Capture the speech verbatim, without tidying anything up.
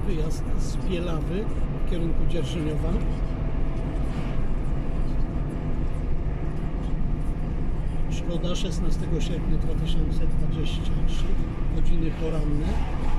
wyjazd z Bielawy w kierunku Dzierżoniowa. Szkoda, szesnastego sierpnia dwa tysiące dwudziestego trzeciego, godziny poranne.